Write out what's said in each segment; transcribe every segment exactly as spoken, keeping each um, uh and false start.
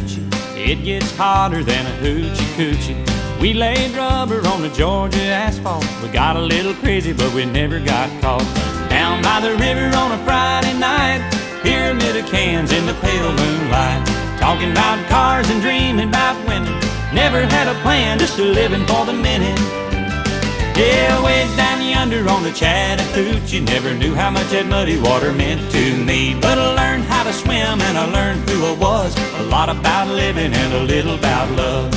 Chattahoochee. It gets hotter than a hoochie coochie. We laid rubber on the Georgia asphalt. We got a little crazy, but we never got caught. Down by the river on a Friday night, pyramid of cans in the pale moonlight. Talking about cars and dreaming about women. Never had a plan, just a living for the minute. Yeah, way down yonder on the Chattahoochee, never knew how much that muddy water meant to me. But I learned how to swim and I learned who I was. A lot about living and a little about love.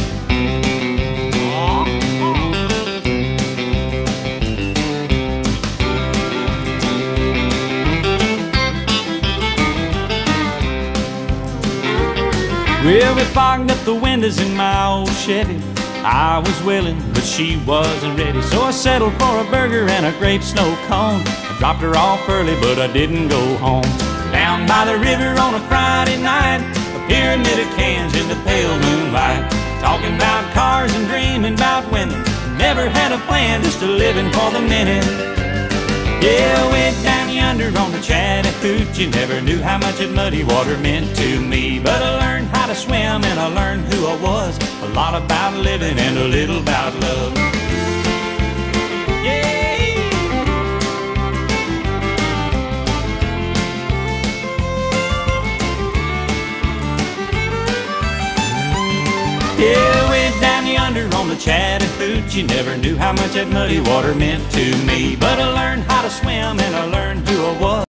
Well, we fogged up the windows in my old Chevy. I was willing, but she wasn't ready. So I settled for a burger and a grape snow cone. I dropped her off early, but I didn't go home. Down by the river on a Friday night, a pyramid of cans in the pale moonlight. Talking about cars and dreaming about women. Never had a plan, just a living for the minute. Yeah, way down yonder on the Chattahoochee, never knew how much that muddy water meant to me. But I learned how to swim and I learned who I was. A lot about living and a little about love. Yeah. Yeah, way down yonder on the Chattahoochee, never knew how much that muddy water meant to me. But I learned how to swim and I learned who I was.